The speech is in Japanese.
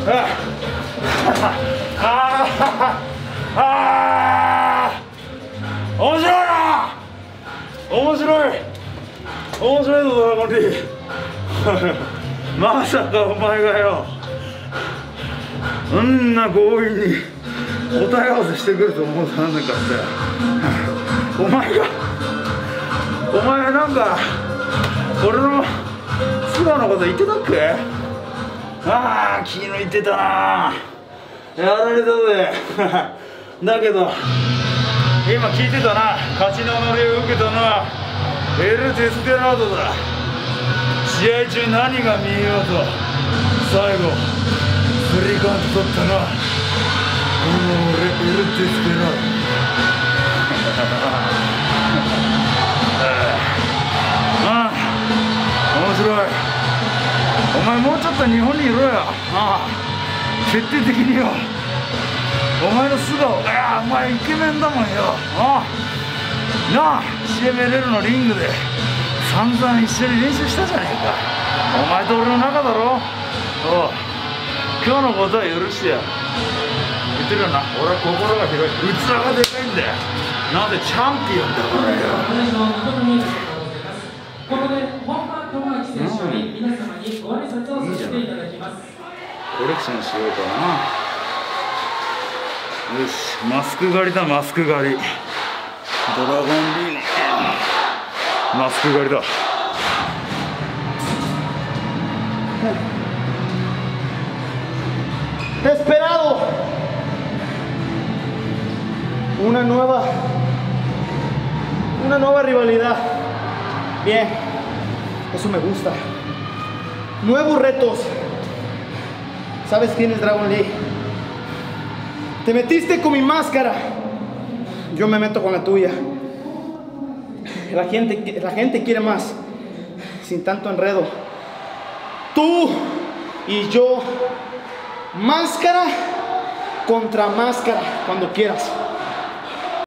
面白いな。面白いぞドラゴンリー。まさかお前がよ、そんな強引に答え合わせしてくると思うとなんなかったよ。お前なんか俺の素顔のこと言ってたっけ？ああ、気抜いてたな。やられたぜ。だけど今聞いてたな。勝ちの乗りを受けたのはエル・デスペラードだ。試合中何が見えようと最後スリーカウント取ったのはこの俺エル・デスペラード。面白い。お前もうちょっと日本にいろよ。徹底的によ。お前の素顔、お前イケメンだもんよ。なあ、CMLL のリングで散々一緒に練習したじゃねえか。お前と俺の仲だろ。今日のことは許してや。言ってるよな、俺は心が広い、器がでかいんだよ。なんでチャンピオンだからよ。 ここで本間朋晃選手より皆様にご挨拶をさせていただきます。 コレクションしようかな。よし、マスク狩りだ、マスク狩り。ドラゴンリーのマスク狩りだ。 Desesperado. Una nueva rivalidad. Bien, eso me gusta. Nuevos retos. ¿Sabes quién es Dragon Lee? Te metiste con mi máscara. Yo me meto con la tuya. La gente quiere más. Sin tanto enredo. Tú y yo. Máscara contra máscara. Cuando quieras.